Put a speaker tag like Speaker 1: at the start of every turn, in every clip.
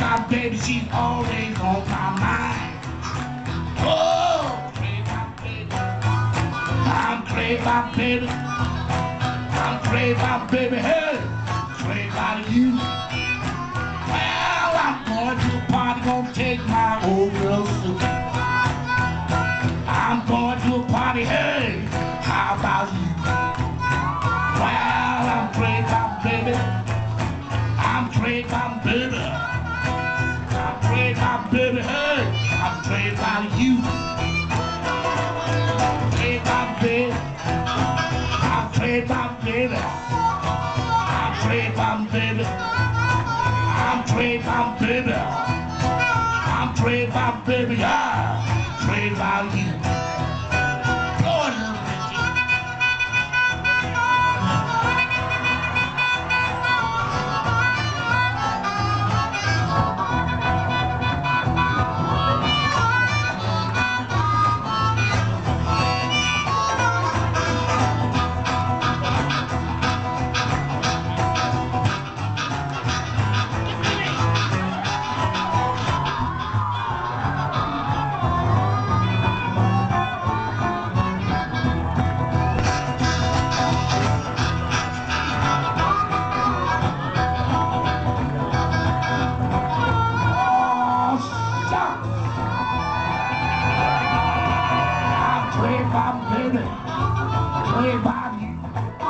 Speaker 1: my baby, she's always on my mind. Oh, crazy my baby. I'm crazy my baby. I'm crazy my baby. Hey, crazy about you. Well, I'm going to a party, gonna take my old girl suit. I'm going to a party, hey, how about you? Well, I'm crazy about baby. I'm crazy about baby. I'm crazy about baby, hey, I'm crazy about you. Crazy about baby. I'm crazy about baby. I'm crazy about baby. I'm crazy about baby. I'm crazy about baby, yeah. Crazy about you. Blow it a little bit, baby, crazy about you.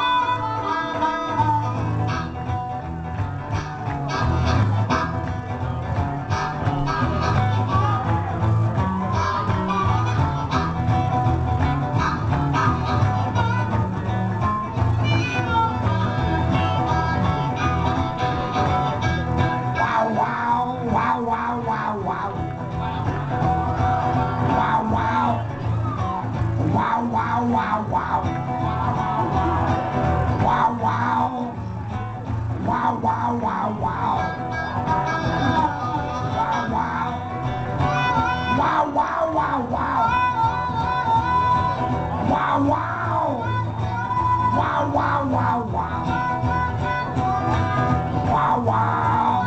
Speaker 1: Wow, wow, wow, wow, wow, wow. Wow, wow. Wow, wow, wow, wow. Wow, wow. Wow, wow, wow, wow. Wow, wow. Wow, wow, wow, wow. Wow, wow. Wow, wow, wow, wow. Wow, wow.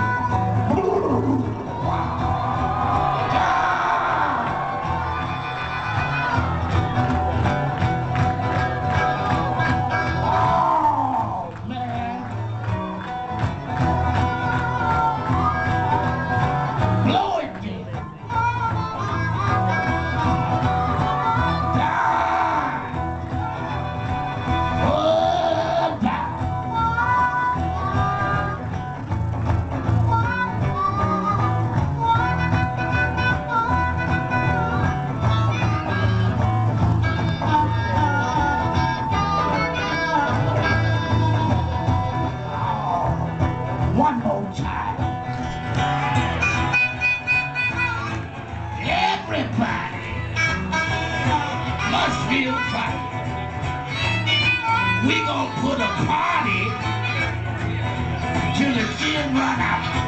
Speaker 1: One more time. Everybody must feel fine. We gonna put a party till the kids run out.